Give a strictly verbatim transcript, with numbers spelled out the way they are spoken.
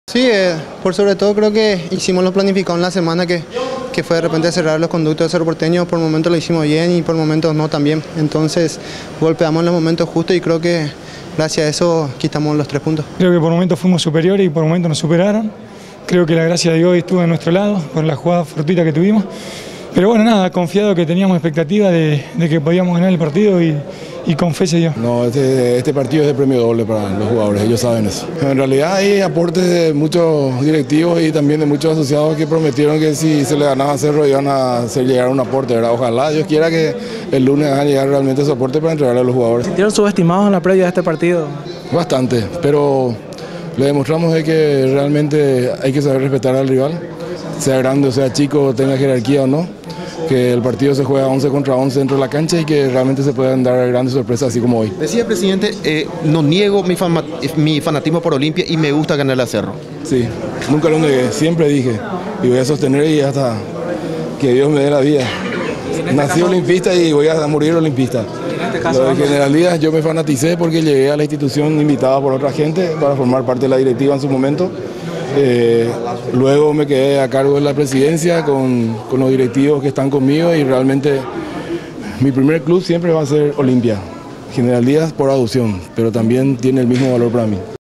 Sí, eh, por sobre todo creo que hicimos lo planificado en la semana que, que fue de repente cerrar los conductos de Cerro Porteño. Por momentos lo hicimos bien y por momentos no también. Entonces golpeamos en los momentos justos y creo que gracias a eso quitamos los tres puntos. Creo que por momentos fuimos superiores y por momentos nos superaron. Creo que la gracia de Dios estuvo a nuestro lado por la jugada fortuita que tuvimos. Pero bueno, nada, confiado que teníamos expectativa de, de que podíamos ganar el partido y, y con fe se dio. No, este, este partido es de premio doble para los jugadores, ellos saben eso. En realidad hay aportes de muchos directivos y también de muchos asociados que prometieron que si se le ganaba a Cerro iban a hacer llegar un aporte, ¿verdad? Ojalá Dios quiera que el lunes hagan llegar realmente ese aporte para entregarle a los jugadores. ¿Se sintieron subestimados en la previa de este partido? Bastante, pero le demostramos de que realmente hay que saber respetar al rival, sea grande o sea chico, tenga jerarquía o no, que el partido se juega once contra once dentro de la cancha y que realmente se pueden dar grandes sorpresas así como hoy. Decía, presidente, eh, no niego mi, fama, mi fanatismo por Olimpia y me gusta ganarle a Cerro. Sí, nunca lo negué, siempre dije y voy a sostener y hasta que Dios me dé la vida. Nací olimpista y voy a morir olimpista. Lo de General Díaz yo me fanaticé porque llegué a la institución invitada por otra gente para formar parte de la directiva en su momento. Eh, luego me quedé a cargo de la presidencia con, con los directivos que están conmigo y realmente mi primer club siempre va a ser Olimpia. General Díaz por adopción, pero también tiene el mismo valor para mí.